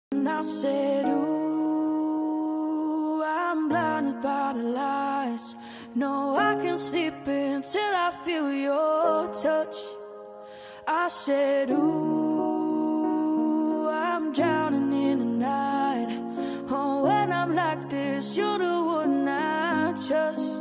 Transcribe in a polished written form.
And I said, ooh, I'm blinded by the lights. No, I can't sleep until I feel your touch. I said, ooh, I'm drowning in the night. Oh, when I'm like this, you're the one I trust.